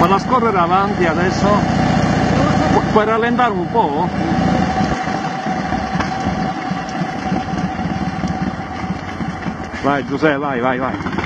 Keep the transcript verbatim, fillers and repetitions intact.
Vado a scorrere avanti adesso. Pu puoi rallentare un po'? Vai Giuseppe, vai, vai, vai.